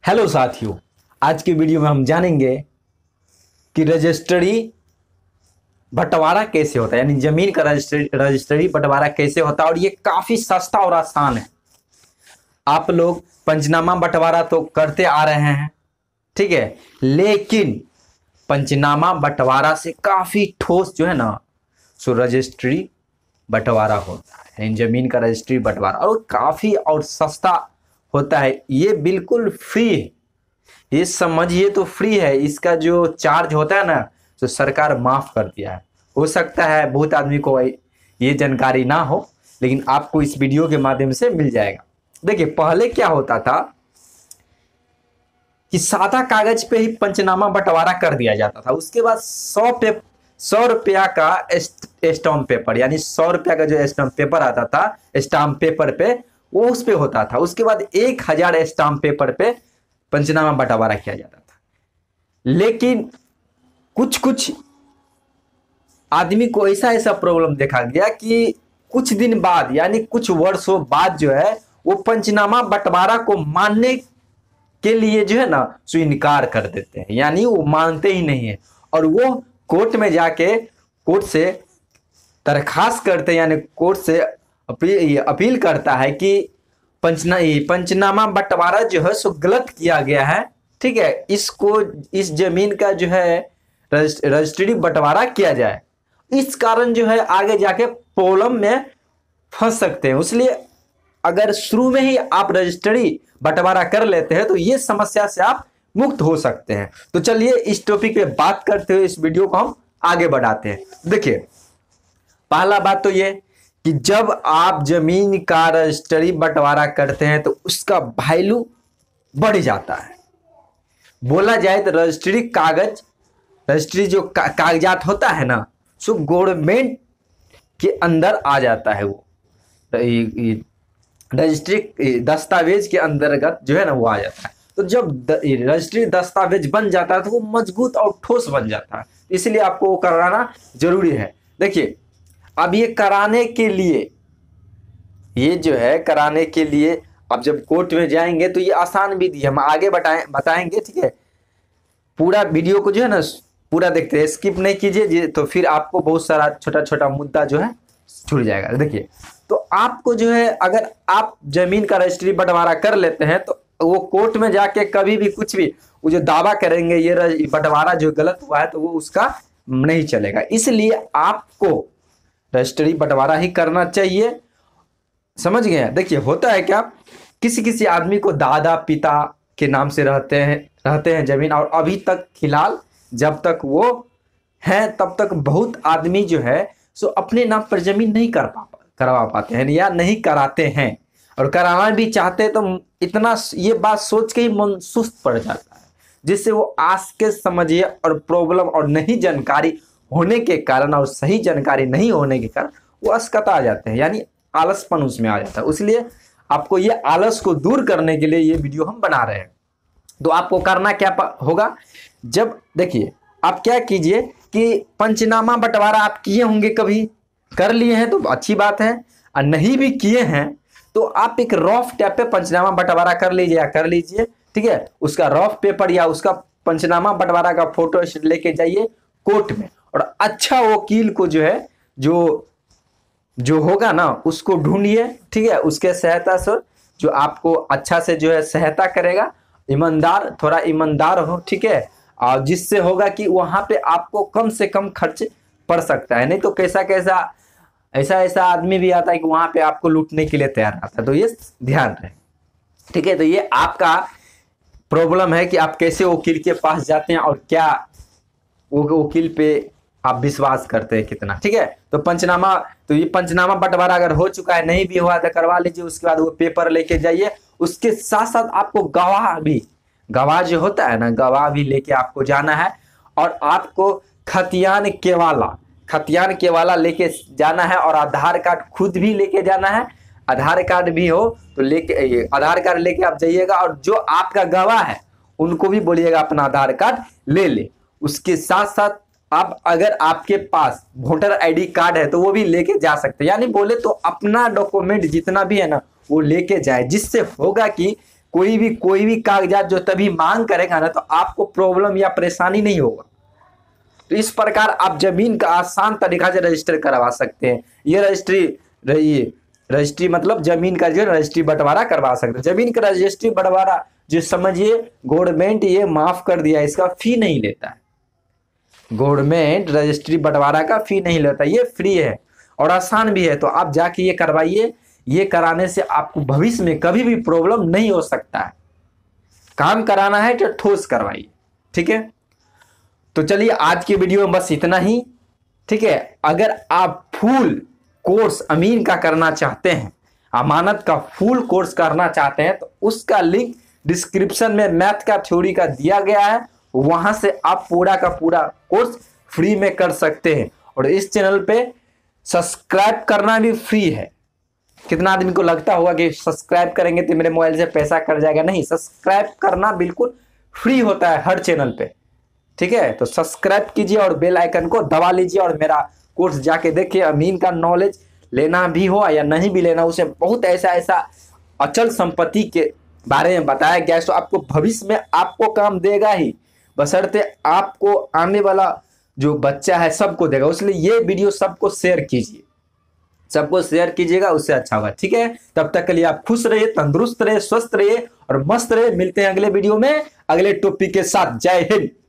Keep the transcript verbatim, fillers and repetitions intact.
Hello साथियों, आज की वीडियो में हम जानेंगे कि रजिस्ट्री बंटवारा कैसे होता है, यानी जमीन का रजिस्ट्री रजिस्ट्री बंटवारा कैसे होता है। और ये काफी सस्ता और आसान है। आप लोग पंचनामा बंटवारा तो करते आ रहे हैं, ठीक है, लेकिन पंचनामा बंटवारा से काफी ठोस जो है ना सो रजिस्ट्री बंटवारा होता है, यानी जमीन का रजिस्ट्री बंटवारा, और काफी और सस्ता होता है। ये बिल्कुल फ्री है, ये समझिए तो फ्री है। इसका जो चार्ज होता है ना तो सरकार माफ कर दिया है। हो सकता है बहुत आदमी को ये जानकारी ना हो, लेकिन आपको इस वीडियो के माध्यम से मिल जाएगा। देखिए, पहले क्या होता था कि सादा कागज पे ही पंचनामा बंटवारा कर दिया जाता था। उसके बाद सौ पे सौ रुपया का स्टाम्प पेपर, यानी सौ रुपया का जो स्टाम्प पेपर आता था स्टाम्प पेपर पे, वो उस पे होता था। उसके बाद एक हजार स्टाम्प पेपर पे पंचनामा बंटवारा किया जाता था। लेकिन कुछ कुछ आदमी को ऐसा ऐसा प्रॉब्लम देखा गया कि कुछ दिन बाद, यानी कुछ वर्षों बाद जो है वो पंचनामा बंटवारा को मानने के लिए जो है ना सो इनकार कर देते हैं, यानी वो मानते ही नहीं है। और वो कोर्ट में जाके कोर्ट से दरखास्त करते हैं, यानी कोर्ट से अपील अपील करता है कि पंचना पंचनामा बंटवारा जो है सो गलत किया गया है, ठीक है, इसको इस जमीन का जो है रजिस्ट्री बंटवारा किया जाए। इस कारण जो है आगे जाके प्रॉब्लम में फंस सकते हैं। इसलिए अगर शुरू में ही आप रजिस्ट्री बंटवारा कर लेते हैं तो ये समस्या से आप मुक्त हो सकते हैं। तो चलिए इस टॉपिक पे बात करते हुए इस वीडियो को हम आगे बढ़ाते हैं। देखिए, पहला बात तो ये कि जब आप जमीन का रजिस्ट्री बंटवारा करते हैं तो उसका वैल्यू बढ़ जाता है। बोला जाए तो रजिस्ट्री कागज रजिस्ट्री जो का, कागजात होता है ना सो गवर्नमेंट के अंदर आ जाता है। वो रजिस्ट्री दस्तावेज के अंतर्गत जो है ना वो आ जाता है। तो जब रजिस्ट्री दस्तावेज बन जाता है तो वो मजबूत और ठोस बन जाता है, इसलिए आपको वो कराना जरूरी है। देखिए, अब ये कराने के लिए ये जो है कराने के लिए अब जब कोर्ट में जाएंगे तो ये आसान विधि हम आगे बताएं बताएंगे ठीक है। पूरा वीडियो को जो है ना पूरा देखते हैं, स्किप नहीं कीजिए, तो फिर आपको बहुत सारा छोटा छोटा मुद्दा जो है छूट जाएगा। देखिए, तो आपको जो है अगर आप जमीन का रजिस्ट्री बंटवारा कर लेते हैं तो वो कोर्ट में जाके कभी भी कुछ भी वो जो दावा करेंगे ये बंटवारा जो गलत हुआ है तो वो उसका नहीं चलेगा। इसलिए आपको रजिस्ट्री बंटवारा ही करना चाहिए, समझ गए। देखिए, होता है क्या, किसी किसी आदमी को दादा पिता के नाम से रहते हैं रहते हैं जमीन, और अभी तक फिलहाल जब तक वो हैं तब तक बहुत आदमी जो है सो अपने नाम पर जमीन नहीं कर पा करवा पाते हैं या नहीं कराते हैं, और कराना भी चाहते हैं तो इतना ये बात सोच के ही मन सुस्त पड़ जाता है, जिससे वो आस के समझिए और प्रॉब्लम और नहीं जानकारी होने के कारण और सही जानकारी नहीं होने के कारण वो अस्कता आ जाते हैं, यानी आलसपन उसमें आ जाता है। इसलिए आपको ये आलस को दूर करने के लिए ये वीडियो हम बना रहे हैं। तो आपको करना क्या होगा, जब देखिए आप क्या कीजिए कि पंचनामा बंटवारा आप किए होंगे, कभी कर लिए हैं तो अच्छी बात है, और नहीं भी किए हैं तो आप एक रफ टैप पे पंचनामा बंटवारा कर लीजिए या कर लीजिए, ठीक है। उसका रफ पेपर या उसका पंचनामा बंटवारा का फोटो लेके जाइए कोर्ट में, और अच्छा वकील को जो है जो जो होगा ना उसको ढूंढिए, ठीक है। उसके सहायता से जो आपको अच्छा से जो है सहायता करेगा, ईमानदार, थोड़ा ईमानदार हो, ठीक है, और जिससे होगा कि वहां पे आपको कम से कम खर्च पड़ सकता है। नहीं तो कैसा कैसा ऐसा ऐसा आदमी भी आता है कि वहां पे आपको लूटने के लिए तैयार आता है, तो ये ध्यान रहे, ठीक है। तो ये आपका प्रॉब्लम है कि आप कैसे वकील के पास जाते हैं और क्या वो वकील पे आप विश्वास करते हैं कितना, ठीक है। तो पंचनामा तो ये पंचनामा बंटवारा अगर हो चुका है, नहीं भी हुआ तो करवा लीजिए। उसके बाद वो पेपर लेके जाइए, उसके साथ साथ आपको गवाह भी गवाह जो होता है ना गवाह भी लेके आपको जाना है, और आपको खतियान केवाला खतियान केवाला लेके जाना है, और आधार कार्ड खुद भी लेके जाना है। आधार कार्ड भी हो तो लेके आधार कार्ड लेके आप जाइएगा, और जो आपका गवाह है उनको भी बोलिएगा अपना आधार कार्ड ले ले। उसके साथ साथ आप अगर आपके पास वोटर आईडी कार्ड है तो वो भी लेके जा सकते हैं, यानी बोले तो अपना डॉक्यूमेंट जितना भी है ना वो लेके जाए, जिससे होगा कि कोई भी कोई भी कागजात जो तभी मांग करेगा ना तो आपको प्रॉब्लम या परेशानी नहीं होगा। तो इस प्रकार आप जमीन का आसान तरीका से रजिस्टर करवा सकते हैं। ये रजिस्ट्री रही रजिस्ट्री मतलब जमीन का जो रजिस्ट्री बंटवारा करवा सकते हैं। जमीन का रजिस्ट्री बंटवारा जो समझिए गवर्नमेंट ये माफ कर दिया, इसका फी नहीं लेता है। गवर्नमेंट रजिस्ट्री बंटवारा का फी नहीं लेता, ये फ्री है और आसान भी है। तो आप जाके ये करवाइए। ये कराने से आपको भविष्य में कभी भी प्रॉब्लम नहीं हो सकता है। काम कराना है तो ठोस करवाइए, ठीक है। तो चलिए आज की वीडियो में बस इतना ही, ठीक है। अगर आप फुल कोर्स अमीन का करना चाहते हैं, अमानत का फुल कोर्स करना चाहते हैं, तो उसका लिंक डिस्क्रिप्शन में मैथ का थ्योरी का दिया गया है। वहां से आप पूरा का पूरा कोर्स फ्री में कर सकते हैं। और इस चैनल पे सब्सक्राइब करना भी फ्री है। कितना आदमी को लगता होगा कि सब्सक्राइब करेंगे तो मेरे मोबाइल से पैसा कट जाएगा। नहीं, सब्सक्राइब करना बिल्कुल फ्री होता है हर चैनल पे, ठीक है। तो सब्सक्राइब कीजिए और बेल आइकन को दबा लीजिए और मेरा कोर्स जाके देखिए। अमीन का नॉलेज लेना भी हो या नहीं भी लेना, उसे बहुत ऐसा ऐसा अचल संपत्ति के बारे में बताया गया है। तो आपको भविष्य में आपको काम देगा ही, बशर्ते आपको आने वाला जो बच्चा है सबको देगा। इसलिए ये वीडियो सबको शेयर कीजिए, सबको शेयर कीजिएगा, उससे अच्छा होगा, ठीक है। तब तक के लिए आप खुश रहिए, तंदुरुस्त रहिए, स्वस्थ रहिए और मस्त रहिए। मिलते हैं अगले वीडियो में अगले टॉपिक के साथ। जय हिंद।